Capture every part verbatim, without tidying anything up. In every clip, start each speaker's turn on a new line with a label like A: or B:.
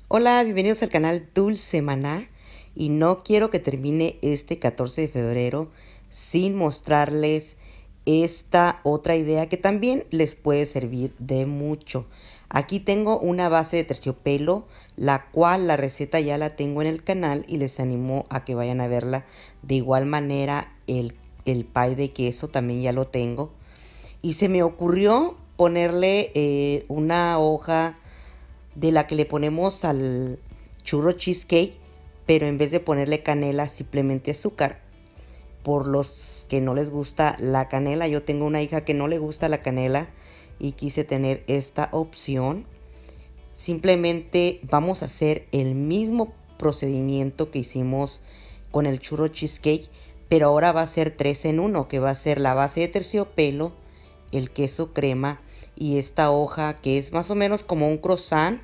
A: Hola, bienvenidos al canal Dulce Maná y no quiero que termine este catorce de febrero sin mostrarles esta otra idea que también les puede servir de mucho. Aquí tengo una base de terciopelo, la cual la receta ya la tengo en el canal y les animo a que vayan a verla. De igual manera el, el pie de queso también ya lo tengo. Y se me ocurrió ponerle eh, una hoja de la que le ponemos al churro cheesecake, pero en vez de ponerle canela, simplemente azúcar. Por los que no les gusta la canela, yo tengo una hija que no le gusta la canela y quise tener esta opción. Simplemente vamos a hacer el mismo procedimiento que hicimos con el churro cheesecake, pero ahora va a ser tres en uno, que va a ser la base de terciopelo, el queso crema y esta hoja que es más o menos como un croissant,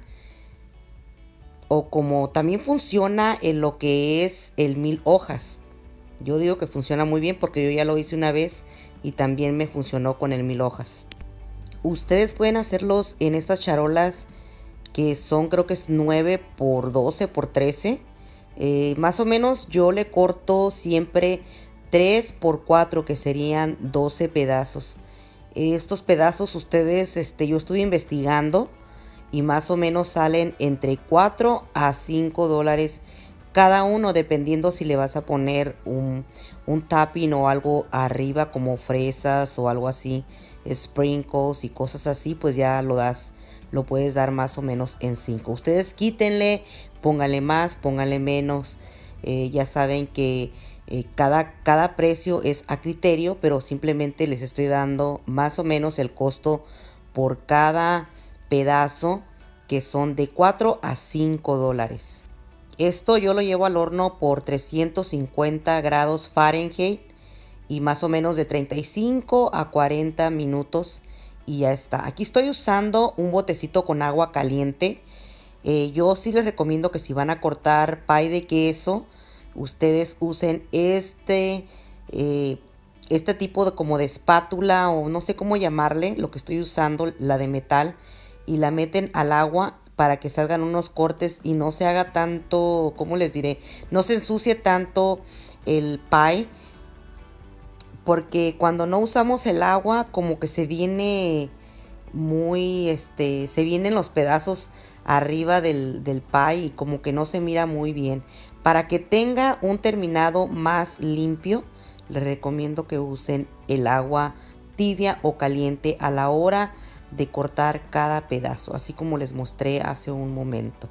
A: o como también funciona en lo que es el mil hojas. Yo digo que funciona muy bien porque yo ya lo hice una vez y también me funcionó con el mil hojas. Ustedes pueden hacerlos en estas charolas que son, creo que es nueve por doce por trece. Eh, más o menos yo le corto siempre tres por cuatro, que serían doce pedazos. Estos pedazos ustedes, este, yo estuve investigando y más o menos salen entre cuatro a cinco dólares cada uno, dependiendo si le vas a poner un, un topping o algo arriba como fresas o algo así, sprinkles y cosas así, pues ya lo das, lo puedes dar más o menos en cinco. Ustedes quítenle, pónganle más, pónganle menos. Eh, ya saben que eh, cada, cada precio es a criterio, pero simplemente les estoy dando más o menos el costo por cada pedazo, que son de cuatro a cinco dólares. Esto yo lo llevo al horno por trescientos cincuenta grados Fahrenheit y más o menos de treinta y cinco a cuarenta minutos y ya está. Aquí estoy usando un botecito con agua caliente. Eh, yo sí les recomiendo que si van a cortar pie de queso, ustedes usen este, eh, este tipo de como de espátula o no sé cómo llamarle, lo que estoy usando, la de metal, y la meten al agua para que salgan unos cortes y no se haga tanto, ¿cómo les diré? No se ensucie tanto el pie, porque cuando no usamos el agua como que se viene muy, este, se vienen los pedazos arriba del, del pie y como que no se mira muy bien. Para que tenga un terminado más limpio, les recomiendo que usen el agua tibia o caliente a la hora de cortar cada pedazo, así como les mostré hace un momento.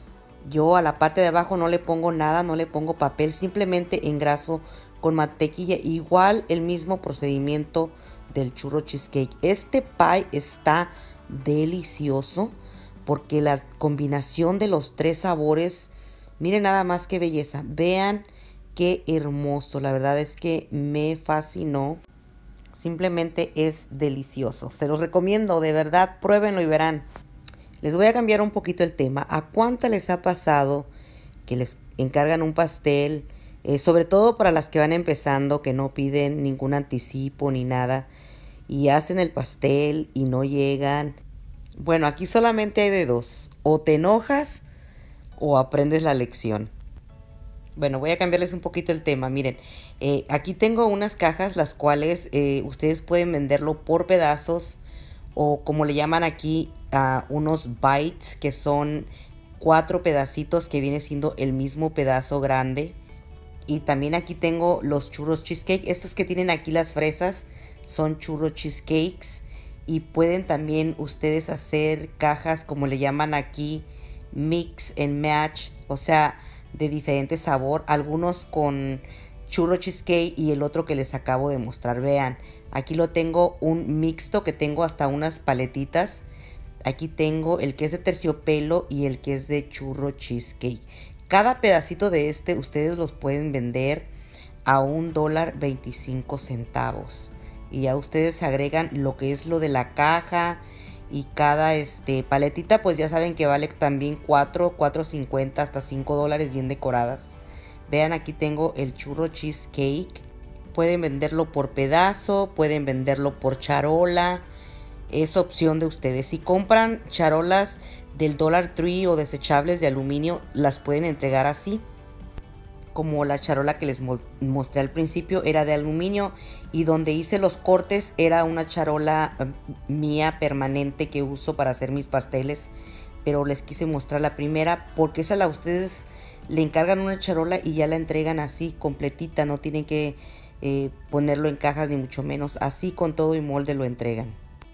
A: Yo a la parte de abajo no le pongo nada, no le pongo papel, simplemente engraso con mantequilla. Igual el mismo procedimiento del churro cheesecake. Este pie está delicioso porque la combinación de los tres sabores, miren nada más qué belleza, vean qué hermoso, la verdad es que me fascinó. Simplemente es delicioso. Se los recomiendo, de verdad, pruébenlo y verán. Les voy a cambiar un poquito el tema. ¿A cuánta les ha pasado que les encargan un pastel? Eh, sobre todo para las que van empezando, que no piden ningún anticipo ni nada. Y hacen el pastel y no llegan. Bueno, aquí solamente hay de dos. O te enojas o aprendes la lección. Bueno, voy a cambiarles un poquito el tema. Miren, eh, aquí tengo unas cajas las cuales eh, ustedes pueden venderlo por pedazos o como le llaman aquí a uh, unos bites, que son cuatro pedacitos que viene siendo el mismo pedazo grande. Y también aquí tengo los churros cheesecake. Estos que tienen aquí las fresas son churros cheesecakes. Y pueden también ustedes hacer cajas como le llaman aquí, mix and match, o sea, de diferente sabor, algunos con churro cheesecake y el otro que les acabo de mostrar. Vean, aquí lo tengo un mixto que tengo hasta unas paletitas. Aquí tengo el que es de terciopelo y el que es de churro cheesecake. Cada pedacito de este ustedes los pueden vender a un dólar veinticinco centavos. Y ya ustedes agregan lo que es lo de la caja. Y cada este, paletita pues ya saben que vale también cuatro, cuatro cincuenta hasta cinco dólares bien decoradas. Vean, aquí tengo el churro cheesecake. Pueden venderlo por pedazo, pueden venderlo por charola. Es opción de ustedes. Si compran charolas del Dollar Tree o desechables de aluminio las pueden entregar así. Como la charola que les mo mostré al principio era de aluminio, y donde hice los cortes era una charola uh, mía permanente que uso para hacer mis pasteles, pero les quise mostrar la primera porque esa la ustedes le encargan una charola y ya la entregan así completita, no tienen que eh, ponerlo en cajas ni mucho menos, así con todo y molde lo entregan.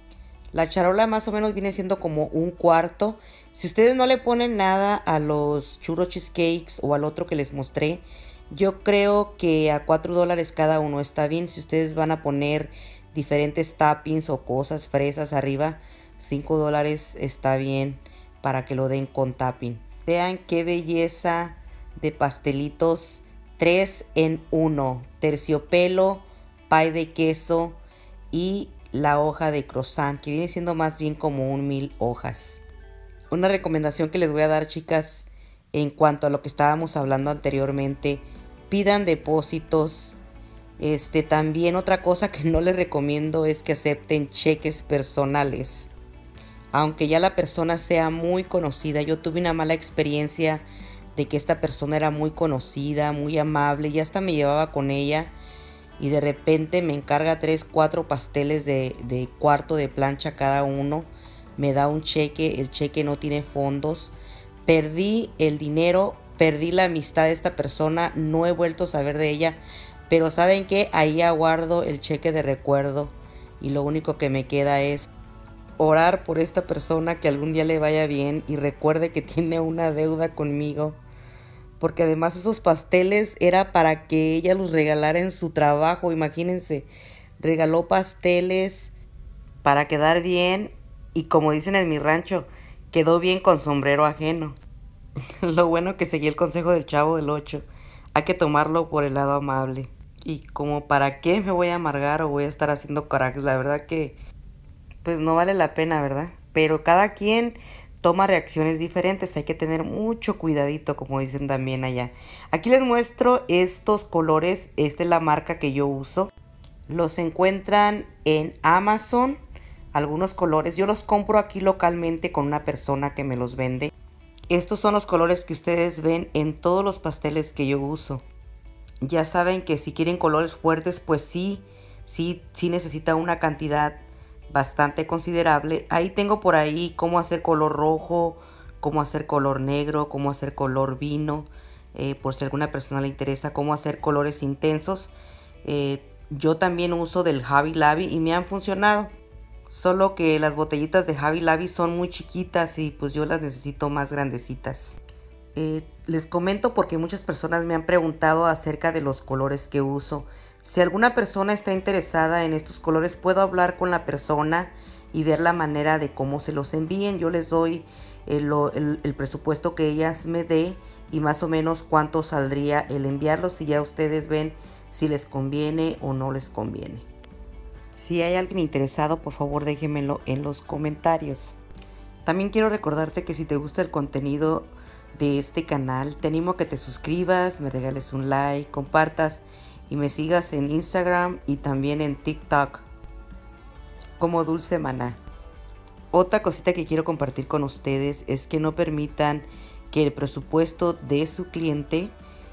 A: La charola más o menos viene siendo como un cuarto. Si ustedes no le ponen nada a los churro cheesecakes o al otro que les mostré, yo creo que a cuatro dólares cada uno está bien. Si ustedes van a poner diferentes toppings o cosas, fresas arriba, cinco dólares está bien para que lo den con topping. Vean qué belleza de pastelitos, tres en uno, terciopelo, pie de queso y la hoja de croissant, que viene siendo más bien como un mil hojas. Una recomendación que les voy a dar, chicas, en cuanto a lo que estábamos hablando anteriormente, pidan depósitos. Este, también otra cosa que no les recomiendo es que acepten cheques personales. Aunque ya la persona sea muy conocida, yo tuve una mala experiencia de que esta persona era muy conocida, muy amable, y hasta me llevaba con ella. Y de repente me encarga tres, cuatro pasteles de, de cuarto de plancha cada uno. Me da un cheque, el cheque no tiene fondos. Perdí el dinero, perdí la amistad de esta persona, no he vuelto a saber de ella. Pero ¿saben qué? Ahí aguardo el cheque de recuerdo. Y lo único que me queda es orar por esta persona, que algún día le vaya bien y recuerde que tiene una deuda conmigo. Porque además esos pasteles era para que ella los regalara en su trabajo. Imagínense, regaló pasteles para quedar bien. Y como dicen en mi rancho, quedó bien con sombrero ajeno. Lo bueno que seguí el consejo del Chavo del Ocho. Hay que tomarlo por el lado amable. Y como para qué me voy a amargar o voy a estar haciendo corajes. La verdad que pues no vale la pena, ¿verdad? Pero cada quien toma reacciones diferentes, hay que tener mucho cuidadito, como dicen también allá. Aquí les muestro estos colores, esta es la marca que yo uso. Los encuentran en Amazon, algunos colores. Yo los compro aquí localmente con una persona que me los vende. Estos son los colores que ustedes ven en todos los pasteles que yo uso. Ya saben que si quieren colores fuertes, pues sí, sí, sí necesita una cantidad bastante considerable. Ahí tengo por ahí cómo hacer color rojo, cómo hacer color negro, cómo hacer color vino, eh, por si a alguna persona le interesa cómo hacer colores intensos. Eh, yo también uso del Hobby Lobby y me han funcionado, solo que las botellitas de Hobby Lobby son muy chiquitas y pues yo las necesito más grandecitas. Eh, les comento porque muchas personas me han preguntado acerca de los colores que uso. Si alguna persona está interesada en estos colores, puedo hablar con la persona y ver la manera de cómo se los envíen. Yo les doy el, el, el presupuesto que ellas me dé y más o menos cuánto saldría el enviarlos, y ya ustedes ven si les conviene o no les conviene. Si hay alguien interesado, por favor déjenmelo en los comentarios. También quiero recordarte que si te gusta el contenido de este canal, te animo a que te suscribas, me regales un like, compartas y me sigas en Instagram y también en TikTok como Dulce Maná. Otra cosita que quiero compartir con ustedes es que no permitan que el presupuesto de su cliente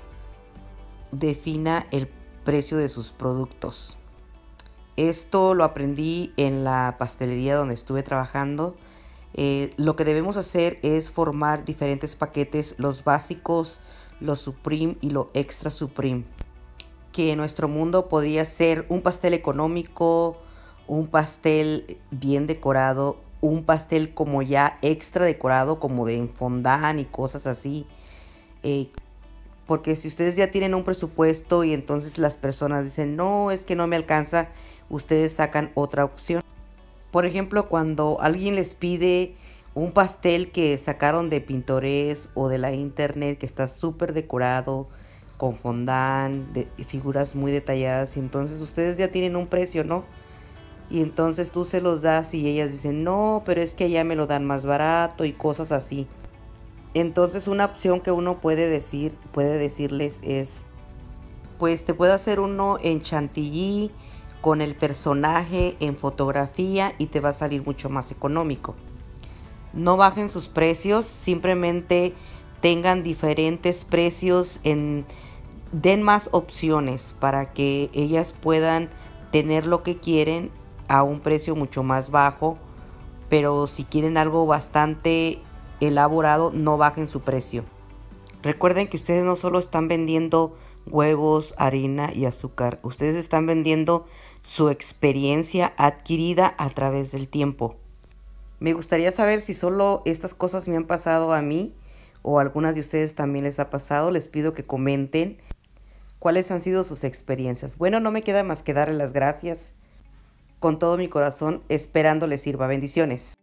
A: defina el precio de sus productos. Esto lo aprendí en la pastelería donde estuve trabajando. Eh, lo que debemos hacer es formar diferentes paquetes, los básicos, los Supreme y los Extra Supreme. Que en nuestro mundo podría ser un pastel económico, un pastel bien decorado, un pastel como ya extra decorado, como de fondant y cosas así. Eh, porque si ustedes ya tienen un presupuesto y entonces las personas dicen, no, es que no me alcanza, ustedes sacan otra opción. Por ejemplo, cuando alguien les pide un pastel que sacaron de Pinterest o de la internet, que está súper decorado, con fondant, de figuras muy detalladas, y entonces ustedes ya tienen un precio, ¿no? Y entonces tú se los das y ellas dicen, no, pero es que allá me lo dan más barato y cosas así. Entonces una opción que uno puede decir, puede decirles es, pues te puedo hacer uno en chantilly con el personaje en fotografía y te va a salir mucho más económico. No bajen sus precios, simplemente tengan diferentes precios, en, den más opciones para que ellas puedan tener lo que quieren a un precio mucho más bajo. Pero si quieren algo bastante elaborado, no bajen su precio. Recuerden que ustedes no solo están vendiendo huevos, harina y azúcar, ustedes están vendiendo su experiencia adquirida a través del tiempo. Me gustaría saber si solo estas cosas me han pasado a mí o a algunas de ustedes también les ha pasado. Les pido que comenten cuáles han sido sus experiencias. Bueno, no me queda más que darles las gracias con todo mi corazón, esperando les sirva. Bendiciones.